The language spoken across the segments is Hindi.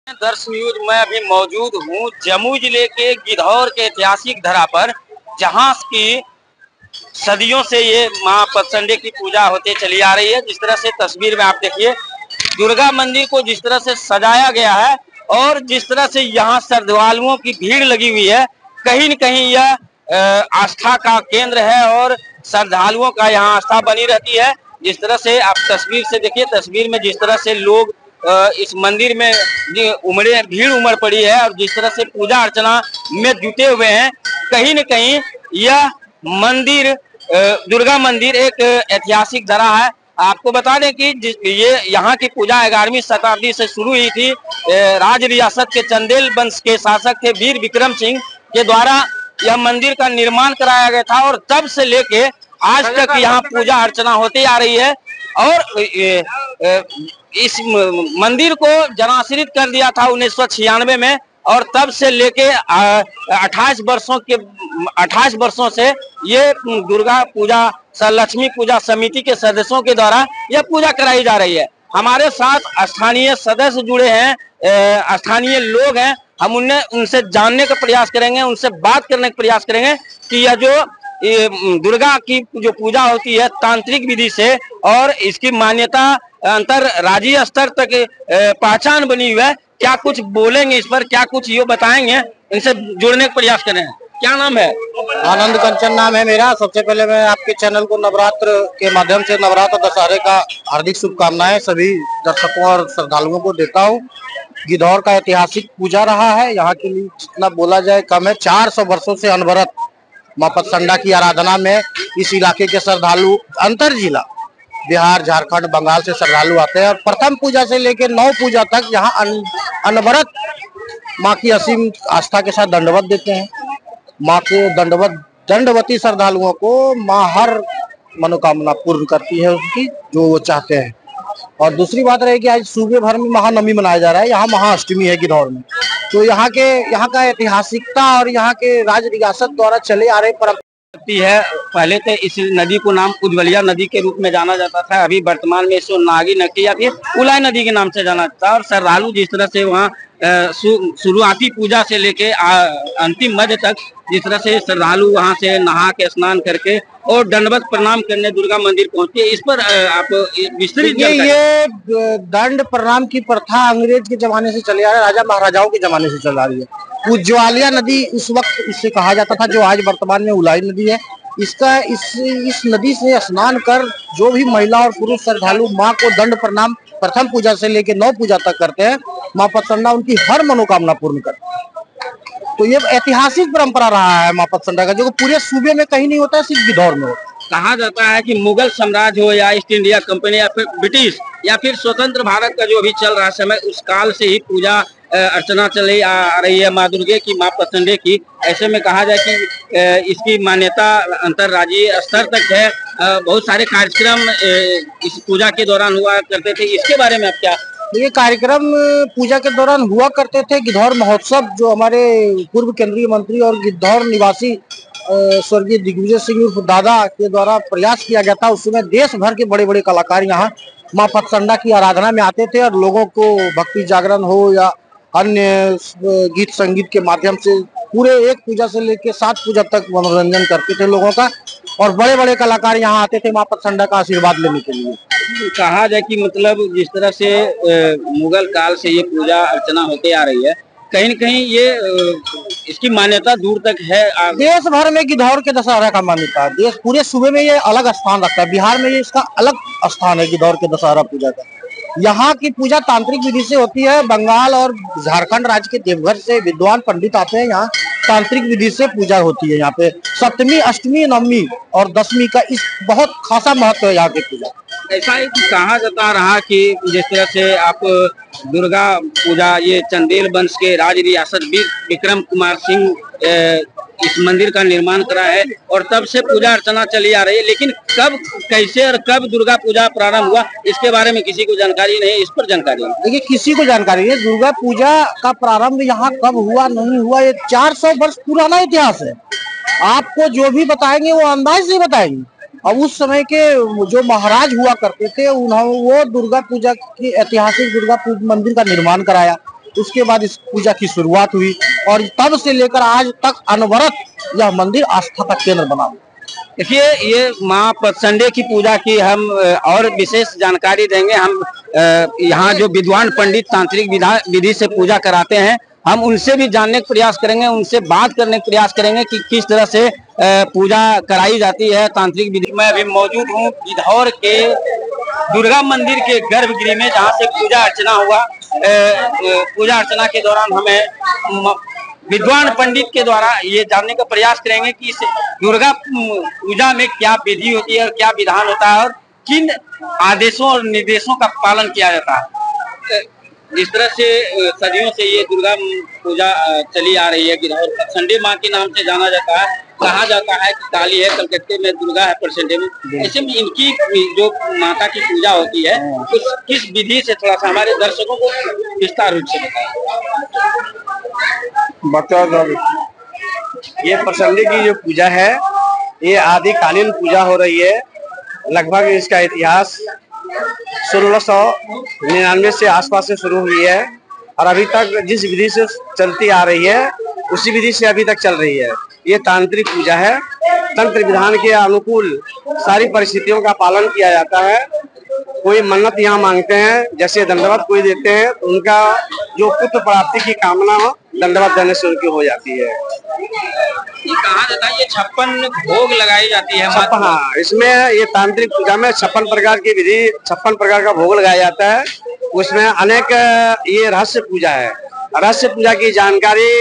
दर्श न्यूज में अभी मौजूद हूँ जमुई जिले के गिद्धौर के ऐतिहासिक धरा पर, जहाँ की सदियों से ये माँ पतसंडे की पूजा होते चली आ रही है। जिस तरह से तस्वीर में आप देखिए दुर्गा मंदिर को जिस तरह से सजाया गया है और जिस तरह से यहाँ श्रद्धालुओं की भीड़ लगी हुई है, कहीं न कहीं यह आस्था का केंद्र है और श्रद्धालुओं का यहाँ आस्था बनी रहती है। जिस तरह से आप तस्वीर से देखिए, तस्वीर में जिस तरह से लोग इस मंदिर में भीड़ उमड़ पड़ी है और जिस तरह से पूजा अर्चना में जुटे हुए हैं, कहीं न कहीं यह मंदिर दुर्गा मंदिर एक ऐतिहासिक धरा है। आपको बता दें कि ये यहाँ की पूजा 11वीं शताब्दी से शुरू हुई थी। राज रियासत के चंदेल वंश के शासक थे वीर विक्रम सिंह के द्वारा यह मंदिर का निर्माण कराया गया था और तब से लेके आज तक यहाँ पूजा अर्चना होती आ रही है। और इस मंदिर को जनाश्रित कर दिया था 1996 में और तब से लेके 28 वर्षों से ये दुर्गा पूजा लक्ष्मी पूजा समिति के सदस्यों के द्वारा यह पूजा कराई जा रही है। हमारे साथ स्थानीय सदस्य जुड़े हैं, स्थानीय लोग हैं। हम उनसे जानने का प्रयास करेंगे, उनसे बात करने का प्रयास करेंगे कि यह जो दुर्गा की जो पूजा होती है तांत्रिक विधि से और इसकी मान्यता अंतरराज्यीय स्तर तक पहचान बनी हुई है। क्या कुछ बोलेंगे इस पर, क्या कुछ ये बताएंगे, इनसे जुड़ने का प्रयास करें। क्या नाम है? आनंद कंचन नाम है मेरा। सबसे पहले मैं आपके चैनल को नवरात्र के माध्यम से नवरात्र दशहरे का हार्दिक शुभकामनाएं सभी दर्शकों और श्रद्धालुओं को देता हूं। गिद्धौर का ऐतिहासिक पूजा रहा है, यहाँ के लिए जितना बोला जाए कम है। 400 वर्षों से अनवरत माँ पतसंडा की आराधना में इस इलाके के श्रद्धालु अंतर जिला बिहार, झारखंड, बंगाल से श्रद्धालु आते हैं और प्रथम पूजा से लेकर 9 पूजा तक यहाँ अनवरत माँ की असीम आस्था के साथ दंडवत देते हैं। माँ को दंडवती श्रद्धालुओं को माँ हर मनोकामना पूर्ण करती है उसकी, जो वो चाहते हैं। और दूसरी बात रही कि आज सूबे भर में महानवमी मनाया जा रहा है, यहाँ महाअष्टमी है गिद्धौर में। तो यहाँ का ऐतिहासिकता और यहाँ के राज रियासत द्वारा चले आ रहे परंपरा है। पहले तो इस नदी को नाम उज्ज्वलिया नदी के रूप में जाना जाता था, अभी वर्तमान में इसको नागी नदी या फिर उलाई नदी के नाम से जाना जाता है। और श्रद्धालु जिस तरह से वहाँ शुरुआती पूजा से लेके अंतिम मध्य तक जिस तरह से श्रद्धालु वहाँ से नहा के स्नान करके और दंडवत प्रणाम करने दुर्गा मंदिर पहुँचते हैं, इस पर आप विस्तृत ये दंड प्रणाम की प्रथा अंग्रेज के जमाने से चली आ रही है, राजा महाराजाओं के जमाने से चल रही है। उज्ज्वलिया नदी उस वक्त इससे कहा जाता था, जो आज वर्तमान में उलाई नदी है। इस नदी से स्नान कर जो भी महिला और पुरुष श्रद्धालु माँ को दंड प्रणाम प्रथम पूजा से लेकर 9 पूजा तक करते हैं, माँ पतसंडा उनकी हर मनोकामना पूर्ण करती है। तो ये ऐतिहासिक परंपरा रहा है माँ पतसंडा का, जो पूरे सूबे में कहीं नहीं होता है, सिर्फ गिद्धौर में होता है। कहा जाता है कि मुगल साम्राज्य हो या ईस्ट इंडिया कंपनी या फिर ब्रिटिश या फिर स्वतंत्र भारत का जो अभी चल रहा समय, उस काल से ही पूजा अर्चना चली आ रही है माँ दुर्गे की, माँ पतसंडे की। ऐसे में कहा जाए कि इसकी मान्यता अंतरराज्यीय स्तर तक है। बहुत सारे कार्यक्रम इस पूजा के दौरान हुआ करते थे, इसके बारे में आप क्या? ये कार्यक्रम पूजा के दौरान हुआ करते थे। गिद्धौर महोत्सव जो हमारे पूर्व केंद्रीय मंत्री और गिद्धौर निवासी स्वर्गीय दिग्विजय सिंह उर्फ दादा के द्वारा प्रयास किया गया था, उस समय देश भर के बड़े बड़े कलाकार यहाँ माँ पतसंडा की आराधना में आते थे और लोगों को भक्ति जागरण हो या अन्य गीत संगीत के माध्यम से पूरे एक पूजा से लेकर 7 पूजा तक मनोरंजन करते थे लोगों का। और बड़े बड़े कलाकार यहाँ आते थे माँ पतसंडा का आशीर्वाद लेने के लिए। कहा जाए कि मतलब जिस तरह से मुगल काल से ये पूजा अर्चना होते आ रही है, कहीं न कहीं ये इसकी मान्यता दूर तक है। देश भर में गिद्धौर के दशहरा का मान्यता है। देश पूरे सूबे में ये अलग स्थान रखता है। बिहार में ये इसका अलग स्थान है गिद्धौर के दशहरा पूजा का। यहाँ की पूजा तांत्रिक विधि से होती है। बंगाल और झारखंड राज्य के देवघर से विद्वान पंडित आते हैं, यहाँ तांत्रिक विधि से पूजा होती है। यहाँ पे सप्तमी, अष्टमी, नवमी और दशमी का इस बहुत खासा महत्व है यहाँ की पूजा। ऐसा ही कहा जाता रहा कि जिस तरह से आप दुर्गा पूजा ये चंदेल वंश के राज रियासत वीर विक्रम कुमार सिंह इस मंदिर का निर्माण करा है और तब से पूजा अर्चना चली आ रही है। लेकिन कब, कैसे और कब दुर्गा पूजा प्रारंभ हुआ, इसके बारे में किसी को जानकारी नहीं। इस पर जानकारी देखिए, किसी को जानकारी है दुर्गा पूजा का प्रारंभ यहाँ कब हुआ नहीं हुआ। ये 400 वर्ष पुराना इतिहास है। आपको जो भी बताएंगे वो अंदाज से बताएंगे। अब उस समय के जो महाराज हुआ करते थे, उन्होंने वो दुर्गा पूजा की ऐतिहासिक दुर्गा पूजा मंदिर का निर्माण कराया। उसके बाद इस पूजा की शुरुआत हुई और तब से लेकर आज तक अनवरत यह मंदिर आस्था का केंद्र बना हुआ। देखिए, ये माँ पतसंडे की पूजा की हम और विशेष जानकारी देंगे। हम यहाँ जो विद्वान पंडित तांत्रिक विधि से पूजा कराते हैं, हम उनसे भी जानने का प्रयास करेंगे, उनसे बात करने का प्रयास करेंगे कि किस तरह से पूजा कराई जाती है तांत्रिक विधि। मैं अभी मौजूद हूँ गिद्धौर के दुर्गा मंदिर के गर्भगृह में, जहाँ से पूजा अर्चना हुआ। पूजा अर्चना के दौरान हमें विद्वान पंडित के द्वारा ये जानने का प्रयास करेंगे कि इस दुर्गा पूजा में क्या विधि होती है और क्या विधान होता है और किन आदेशों और निर्देशों का पालन किया जाता है। इस तरह से सदियों से ये दुर्गा पूजा चली आ रही है। गिद्धौर पतसंडे माँ के नाम से जाना जाता है। कहा जाता है कि काली है, कलकत्ते में दुर्गा है, पतसंडे में। ऐसे में इनकी जो माता की पूजा होती है उस किस विधि से थोड़ा सा हमारे दर्शकों को विस्तार रूप से बताओ। ये पतसंडे की जो पूजा है ये आदिकालीन पूजा हो रही है। लगभग इसका इतिहास 1699 से आसपास से शुरू हुई है और अभी तक जिस विधि से चलती आ रही है उसी विधि से अभी तक चल रही है। ये तांत्रिक पूजा है। तंत्र विधान के अनुकूल सारी परिस्थितियों का पालन किया जाता है। कोई मन्नत यहाँ मांगते हैं, जैसे दंडवत कोई देते हैं तो उनका जो पुत्र प्राप्ति की कामना हो दंडवत देने से उनकी हो जाती है। ये कहा जाता है ये 56 भोग लगाई जाती है। हाँ, इसमें ये तांत्रिक पूजा में 56 प्रकार की विधि, 56 प्रकार का भोग लगाया जाता है। उसमें अनेक ये रहस्य पूजा है। रहस्य पूजा की जानकारी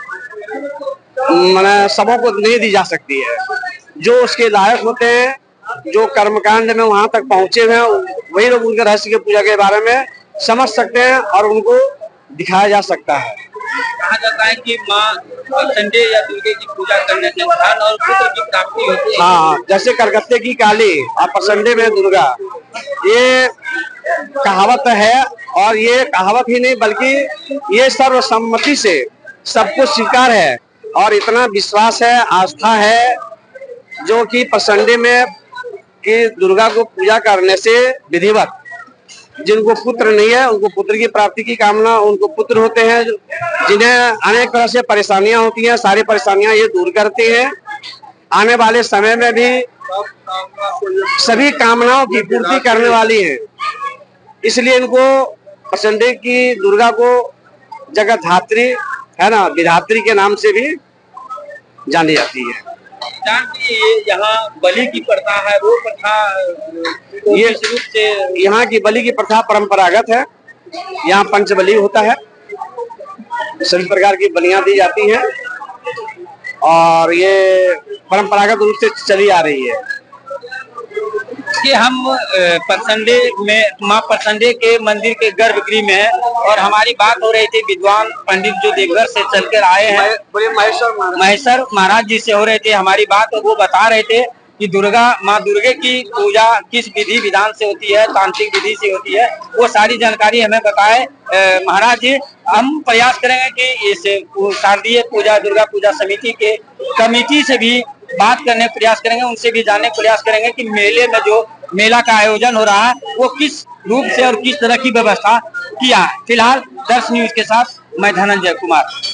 मैंने सबों को नहीं दी जा सकती है। जो उसके लायक होते हैं, जो कर्मकांड में वहां तक पहुंचे हुए हैं, वही लोग उनके रहस्य की पूजा के बारे में समझ सकते हैं और उनको दिखाया जा सकता है। कहा जाता है कि माँ पतसंडे या दुर्गे की पूजा करने से धन और पुत्र की प्राप्ति होती है। हाँ, जैसे कलकत्ते की काली और पतसंडे में दुर्गा, ये कहावत है। और ये कहावत ही नहीं बल्कि ये सर्वसम्मति से सबको स्वीकार है और इतना विश्वास है, आस्था है, जो कि पतसंडे में कि दुर्गा को पूजा करने से विधिवत जिनको पुत्र नहीं है उनको पुत्र की प्राप्ति की कामना, उनको पुत्र होते हैं, जिन्हें अनेक तरह से परेशानियां होती हैं, सारी परेशानियां ये दूर करती हैं। आने वाले समय में भी सभी कामनाओं की पूर्ति करने वाली है। इसलिए इनको पतसंडे की दुर्गा को जगतधात्री है ना, विधात्री के नाम से भी जानी जाती है। ये यहाँ बलि की प्रथा है, वो प्रथा ये रूप से यहाँ की बलि की प्रथा परंपरागत है। यहाँ पंचबलि होता है, सभी प्रकार की बलियां दी जाती हैं और ये परंपरागत रूप से चली आ रही है। कि हम पतसंडे में माँ पतसंडे के मंदिर के गर्भगृह में है और हमारी बात हो रही थी विद्वान पंडित जो देवघर से चलकर आए हैं, महेश्वर महाराज जी से हो रहे थे हमारी बात। और वो बता रहे थे कि माँ दुर्गे की पूजा किस विधि विधान से होती है, तांत्रिक विधि से होती है, वो सारी जानकारी हमें बताए महाराज जी। हम प्रयास करेंगे कि इस शारदीय पूजा दुर्गा पूजा समिति के कमेटी से भी बात करने का प्रयास करेंगे, उनसे भी जानने का प्रयास करेंगे कि मेले में जो मेला का आयोजन हो रहा है वो किस रूप से और किस तरह की व्यवस्था किया है। फिलहाल दर्श न्यूज के साथ मैं धनंजय कुमार।